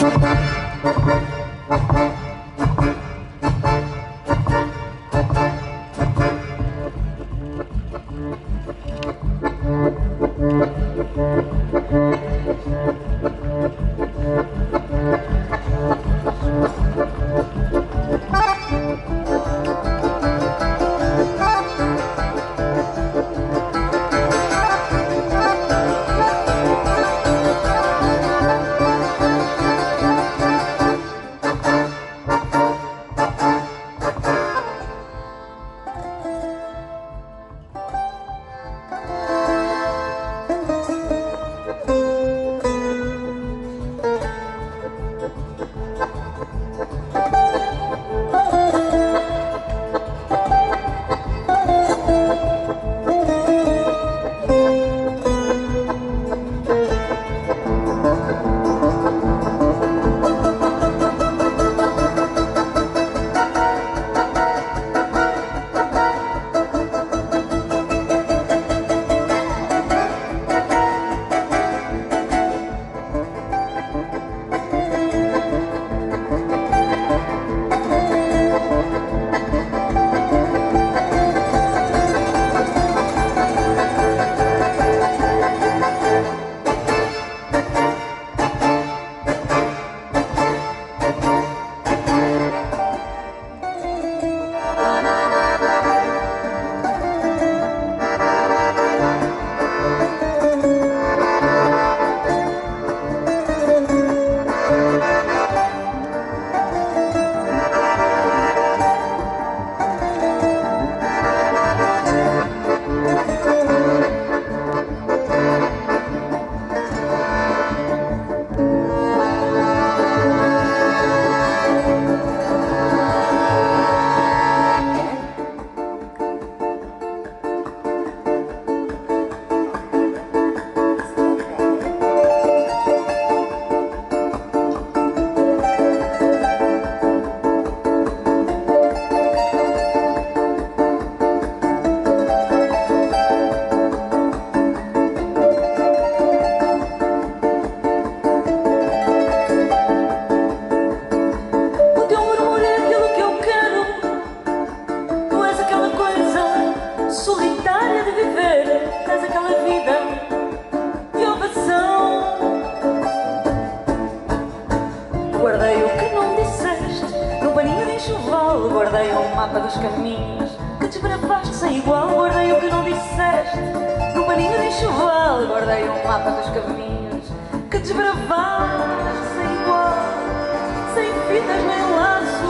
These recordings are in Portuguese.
Guardei um mapa dos caminhos que desbravaste sem igual. Guardei o que não disseste no paninho de enxoval. Guardei um mapa dos caminhos que desbravaste sem igual. Sem fitas nem laço,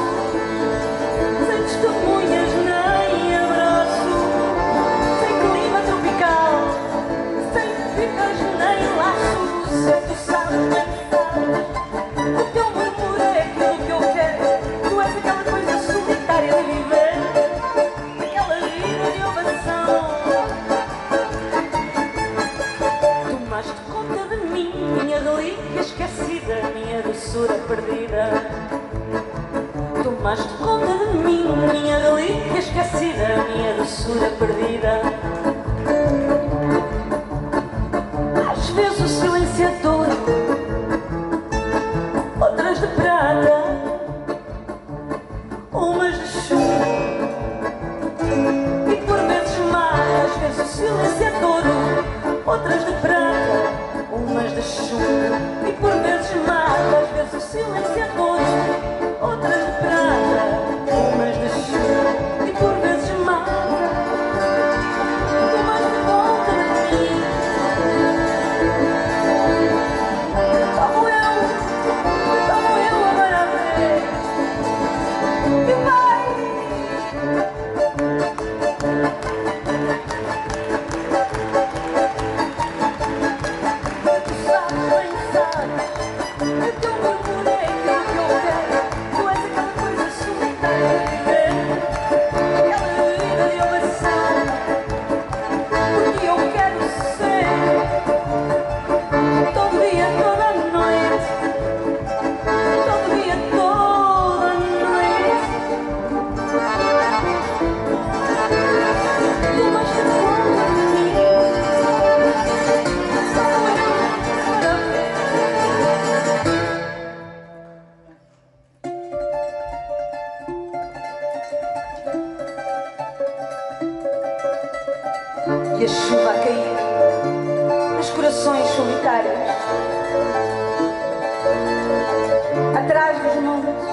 sem testemunhas nem abraço, sem clima tropical, sem fitas nem laço. Se tu sabes bem que sabes, o teu murmúrio é aquilo que eu quero. Tu és aquela coisa solitária de viver, aquela vida de ovação. Tomaste conta de mim, minha relíquia esquecida, minha doçura perdida. Tomaste conta de mim, minha relíquia esquecida, minha doçura perdida. Às vezes o silêncio é dor, outras de prata, umas de chumbo e por vezes mais. Às vezes o silêncio é dor, outras de prata, umas de chumbo e por vezes mais. Às vezes o silêncio é dor, outras de prata, umas de chumbo e por vezes mais. Tomaste conta de mim. corações solitários, atrás dos montes,